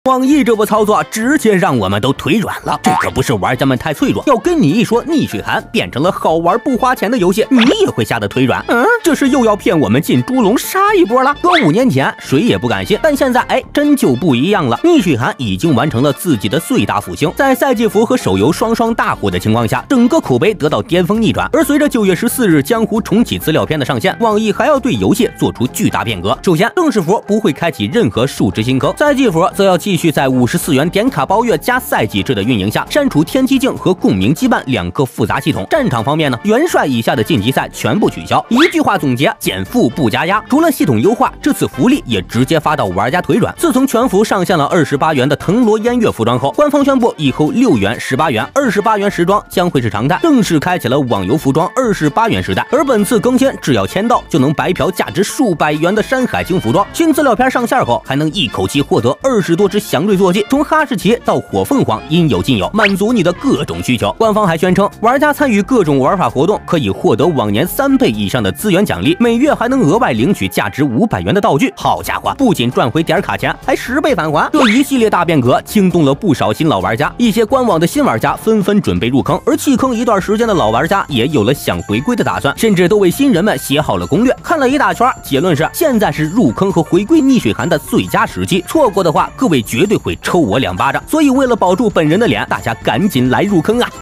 网易这波操作直接让我们都腿软了，这可不是玩家们太脆弱，要跟你一说逆水寒变成了好玩不花钱的游戏，你也会吓得腿软。这是又要骗我们进猪笼杀一波了。搁5年前谁也不敢信，但现在真就不一样了。逆水寒已经完成了自己的最大复兴，在赛季服和手游双双大火的情况下，整个口碑得到巅峰逆转。而随着9月14日江湖重启资料片的上线，网易还要对游戏做出巨大变革。首先，正式服不会开启任何数值新坑，赛季服则要继续在54元点卡包月加赛季制的运营下，删除天机镜和共鸣羁绊2个复杂系统。战场方面呢，元帅以下的晋级赛全部取消。一句话总结：减负不加压。除了系统优化，这次福利也直接发到玩家腿软。自从全服上线了28元的藤萝烟月服装后，官方宣布以后6元、18元、28元时装将会是常态，正式开启了网游服装28元时代。而本次更新，只要签到就能白嫖价值数百元的山海经服装。新资料片上线后，还能一口气获得20多只祥瑞坐骑，从哈士奇到火凤凰应有尽有，满足你的各种需求。官方还宣称，玩家参与各种玩法活动可以获得往年3倍以上的资源奖励，每月还能额外领取价值500元的道具。好家伙，不仅赚回点卡钱，还10倍返还。这一系列大变革惊动了不少新老玩家，一些官网的新玩家纷纷准备入坑，而弃坑一段时间的老玩家也有了想回归的打算，甚至都为新人们写好了攻略。看了一大圈，结论是现在是入坑和回归逆水寒的最佳时机，错过的话，各位绝对会抽我2巴掌。所以为了保住本人的脸，大家赶紧来入坑啊！